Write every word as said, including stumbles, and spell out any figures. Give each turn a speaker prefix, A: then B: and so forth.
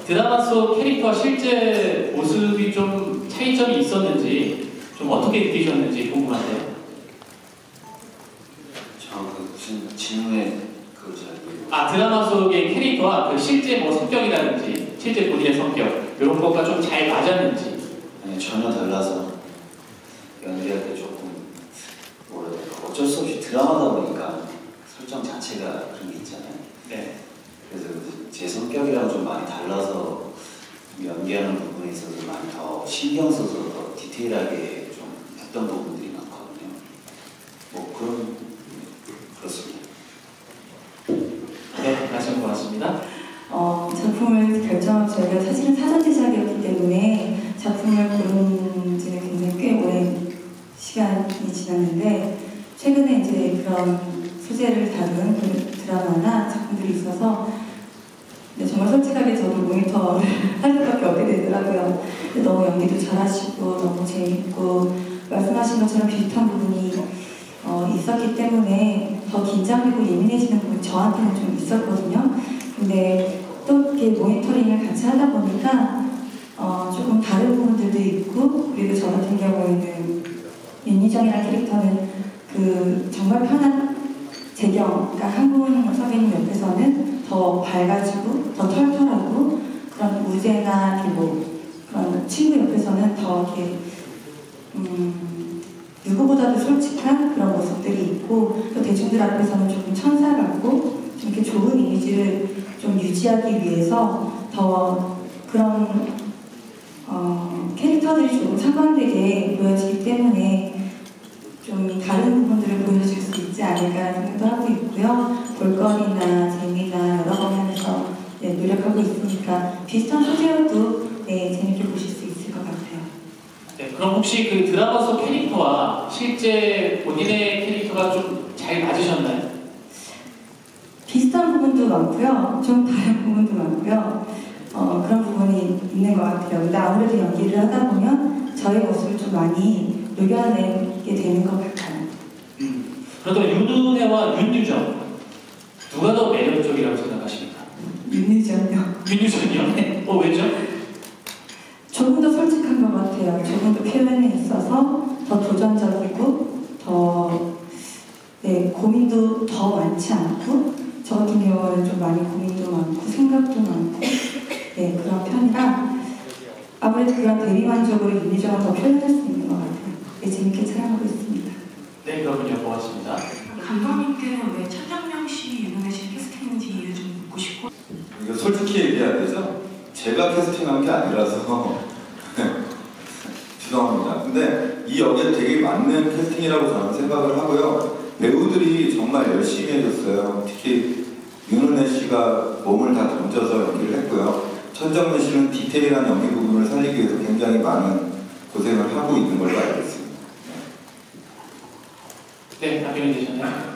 A: 드라마 속 캐릭터와 실제 모습이 좀 차이점이 있었는지 좀 어떻게 느끼셨는지 궁금한데요.
B: 저그 무슨 질문에 그걸 잘 모르겠어요.
A: 아, 드라마 속의 캐릭터와 그 실제 뭐 성격이라든지 실제 본인의 성격 이런 것과 좀 잘 맞았는지.
B: 아니, 전혀 달라서 연기할 때 조금 뭐라 해야 될까, 어쩔 수 없이 드라마다 보니까 설정 자체가 그런 게 있잖아요.
A: 네.
B: 그래서 제 성격이랑 좀 많이 달라서 연기하는 부분에 있어서 많이 더 신경 써서 더 디테일하게 좀 했던 부분들이 많거든요. 뭐 그런 그렇습니다.
A: 네, 말씀 고맙습니다.
C: 어, 작품을 결정하고 저희가 사실은 사전 제작이었기 때문에 작품을 고른 지는 굉장히 꽤 오랜 시간이 지났는데 최근에 이제 그런 소재를 다룬 드라마나 작품들이 있어서 근데 정말 솔직하게 저도 모니터를 할 수밖에 없게 되더라고요. 너무 연기도 잘하시고 너무 재밌고 말씀하신 것처럼 비슷한 부분이 어, 있었기 때문에 더 긴장되고 예민해지는 부분이 저한테는 좀 있었거든요. 근데 또 이렇게 모니터링을 같이 하다 보니까 어, 조금 다른 부분들도 있고 그리고 저 같은 경우에는 윤희정이라는 캐릭터는 그 정말 편한 재경, 그러니까 한분 선배님 옆에서는 더 밝아지고 더 털털하고 그런 우재나 뭐 그런 친구 옆에서는 더 이렇게 음, 누구보다도 솔직한 그런 모습들이 있고 또 대중들 앞에서는 조금 천사 같고 좀 이렇게 좋은 이미지를 좀 유지하기 위해서 더 그런 어, 캐릭터들이 조금 상반되게 보여지기 때문에 좀 다른 부분들을 보여줄 수 있지 않을까 생각도 하고 있고요. 볼거리나 재미나 여러 번 하면서 네, 노력하고 있으니까 비슷한 소재여도 네, 재밌게 보실 수 있을 것 같아요.
A: 네, 그럼 혹시 그 드라마 속 캐릭터와 실제 본인의 캐릭터가 좀 잘 맞으셨나요?
C: 비슷한 부분도 많고요. 좀 다른 부분도 많고요. 어, 그런 부분이 있는 것 같아요. 근데 아무래도 연기를 하다 보면 저의 모습을 좀 많이 녹여내게 되는 것 같아요.
A: 음. 그렇다면 윤은혜와 윤유정 누가 더 매력적이라고 생각하십니까?
C: 윤유정요.
A: 윤유정이요?
C: 네.
A: 어, 왜죠?
C: 조금 더 솔직한 것 같아요. 조금 더 표현에 있어서 더 도전적이고 더 네, 고민도 더 많지 않고 저 같은 경우는 좀 많이 고민도 많고 생각도 많고 네, 그런 편이라 아무래도 그런 대리만족으로 윤희정을 더 표현할 수 있는 것 같아요. 네, 재밌게 촬영하고 있습니다.
A: 네, 그렇군요. 고맙습니다.
D: 감독님께는 왜 차장명 씨, 윤은혜 씨 캐스팅인지 이유 좀 묻고 싶고.
E: 이거 솔직히 얘기해야 되죠? 제가 캐스팅한 게 아니라서 죄송합니다. 근데 이 역에 되게 맞는 캐스팅이라고 저는 생각을 하고요. 배우들이 정말 열심히 해줬어요. 특히 윤은혜 씨가 몸을 다 던져서 연기를 했고요. 천정면 씨는 디테일한 연기 부분을 살리기 위해서 굉장히 많은 고생을 하고 있는 걸로 알고 있습니다.
A: 네, 답변이 되셨나요?